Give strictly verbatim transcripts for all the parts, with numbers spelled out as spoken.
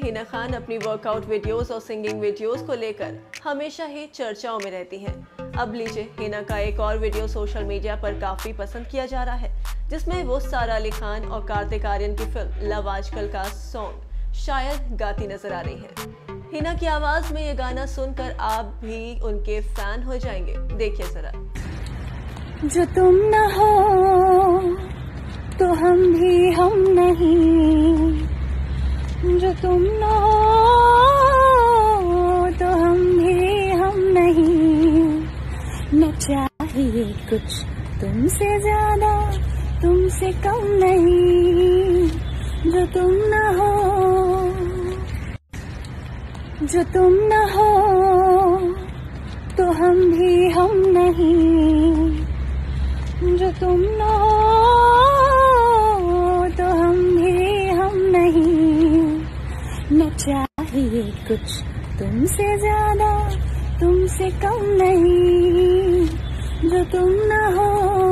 हिना खान अपनी workout videos और singing videos को लेकर हमेशा ही चर्चाओं में रहती हैं। अब लीजिए हिना का एक और वीडियो सोशल मीडिया पर काफी पसंद किया जा रहा है, जिसमें वो सारा अली खान और कार्तिक आर्यन की फिल्म लव आजकल का सॉन्ग शायद गाती नजर आ रही हैं। हिना की आवाज में ये गाना सुनकर आप भी उनके फैन हो जाएंगे। देखिए जरा। जो तुम न हो तो हम भी हम नहीं, जो तुम न हो तो हम भी हम नहीं। न चाहिए कुछ तुमसे ज्यादा, तुमसे कम नहीं। जो तुम न हो, जो तुम न हो तो हम भी हम नहीं। जो तुम न हो तो हम भी हम नहीं। न चाहिए कुछ तुमसे ज्यादा, तुमसे कम नहीं। जो तुम न हो।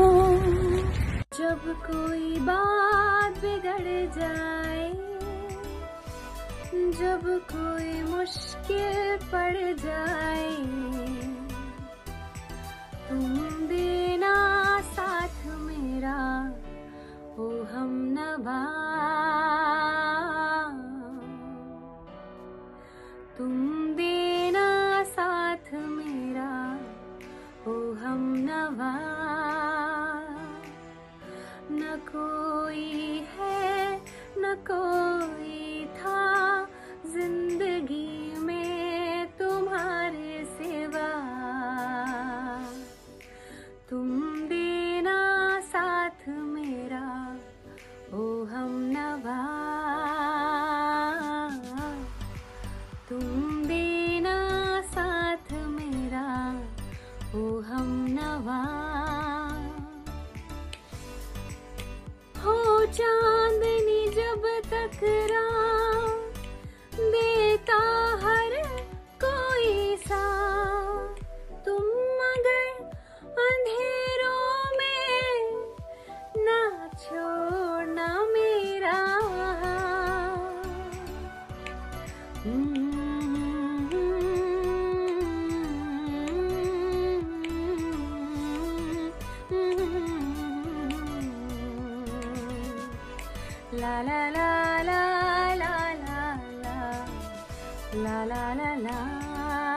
जब कोई बात बिगड़ जाए, जब कोई मुश्किल पड़ जाए, तुम देना साथ मेरा ओ हमनवा। तुम देना साथ मेरा ओ हमनवा। न कोई है न कोई था जिंदगी में तुम्हारे सिवा। तुम देना साथ मेरा ओ हमनवा। तुम देना साथ मेरा ओ हमनवा। हो चांदनी जब टकराए देता हर कोई सा, तुम मगर अंधेरों में ना छोड़ना मेरा। ला ला ला ला ला ला ला ला ला ला।